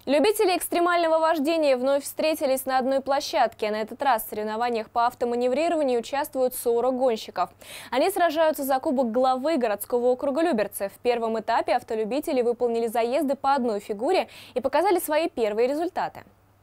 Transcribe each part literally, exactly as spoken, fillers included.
Любители экстремального вождения вновь встретились на одной площадке. На этот раз в соревнованиях по автоманеврированию участвуют сорок гонщиков. Они сражаются за кубок главы городского округа Люберцы. В первом этапе автолюбители выполнили заезды по одной фигуре и показали свои первые результаты.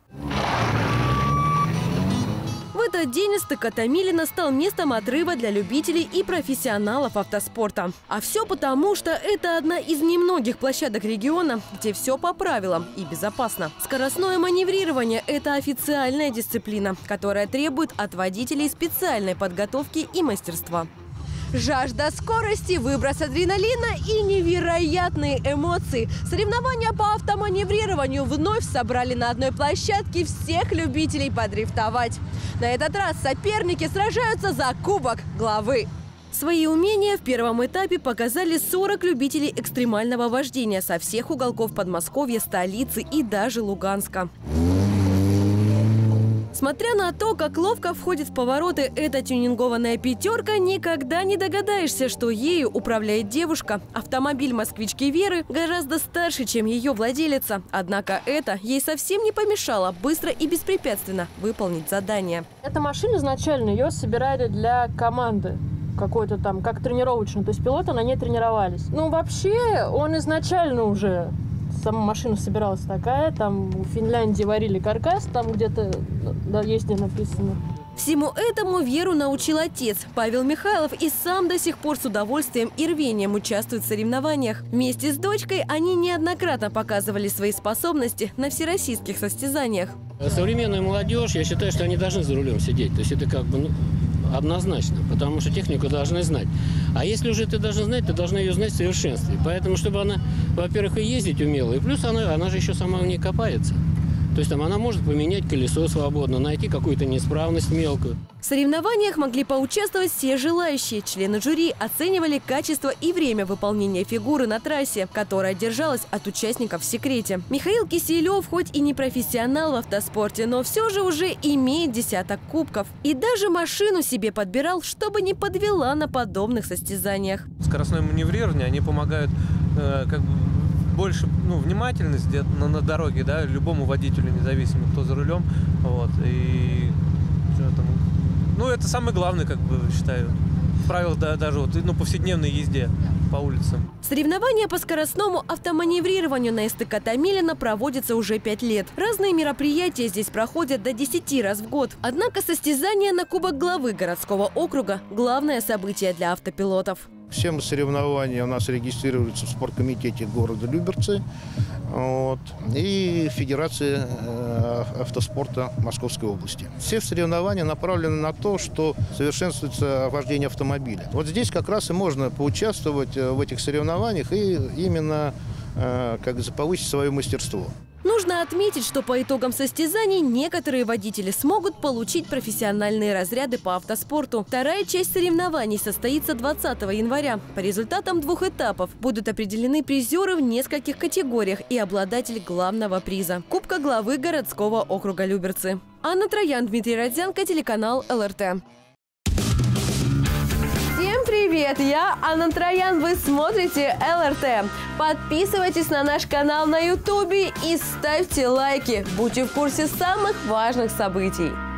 В этот день эстакада Томилина стал местом отрыва для любителей и профессионалов автоспорта. А все потому, что это одна из немногих площадок региона, где все по правилам и безопасно. Скоростное маневрирование – это официальная дисциплина, которая требует от водителей специальной подготовки и мастерства. Жажда скорости, выброс адреналина и невероятные эмоции. Соревнования по автоманеврированию вновь собрали на одной площадке всех любителей подрифтовать. На этот раз соперники сражаются за кубок главы. Свои умения в первом этапе показали сорок любителей экстремального вождения со всех уголков Подмосковья, столицы и даже Луганска. Смотря на то, как ловко входит в повороты эта тюнингованная пятерка, никогда не догадаешься, что ею управляет девушка. Автомобиль москвички Веры гораздо старше, чем ее владелица. Однако это ей совсем не помешало быстро и беспрепятственно выполнить задание. Эта машина изначально ее собирали для команды. Какой-то там, как тренировочную. То есть пилоты на ней тренировались. Ну, вообще, он изначально уже... Сама машина собиралась такая, там в Финляндии варили каркас, там где-то, да, есть где написано. Всему этому Веру научил отец Павел Михайлов и сам до сих пор с удовольствием и рвением участвует в соревнованиях. Вместе с дочкой они неоднократно показывали свои способности на всероссийских состязаниях. Современная молодежь, я считаю, что они должны за рулем сидеть. То есть это как бы ну, однозначно, потому что технику должны знать. А если уже ты должна знать, ты должна ее знать в совершенстве. Поэтому, чтобы она, во-первых, и ездить умела, и плюс она, она же еще сама у нее копается. То есть там она может поменять колесо свободно, найти какую-то неисправность мелкую. В соревнованиях могли поучаствовать все желающие. Члены жюри оценивали качество и время выполнения фигуры на трассе, которая держалась от участников в секрете. Михаил Киселев хоть и не профессионал в автоспорте, но все же уже имеет десяток кубков. И даже машину себе подбирал, чтобы не подвела на подобных состязаниях. Скоростное маневрирование, они помогают э, как бы больше ну, внимательность на, на дороге, да, любому водителю, независимо, кто за рулем. Вот, и что там, ну, это самое главное, как бы, считаю. Правило, да, даже вот, ну, повседневной езде по улицам. Соревнования по скоростному автоманеврированию на эстакаде Томилина проводятся уже пять лет. Разные мероприятия здесь проходят до десяти раз в год. Однако состязание на кубок главы городского округа – главное событие для автопилотов. Все соревнования у нас регистрируются в спорткомитете города Люберцы вот, и Федерации автоспорта Московской области. Все соревнования направлены на то, что совершенствуется вождение автомобиля. Вот здесь как раз и можно поучаствовать в этих соревнованиях и именно как повысить свое мастерство. Нужно отметить, что по итогам состязаний некоторые водители смогут получить профессиональные разряды по автоспорту. Вторая часть соревнований состоится двадцатого января. По результатам двух этапов будут определены призеры в нескольких категориях и обладатель главного приза – Кубка главы городского округа Люберцы. Анна Троян, Дмитрий Родзянко, телеканал эл эр тэ. Всем привет! Я Анна Троян, вы смотрите эл эр тэ. Подписывайтесь на наш канал на ютубе и ставьте лайки. Будьте в курсе самых важных событий.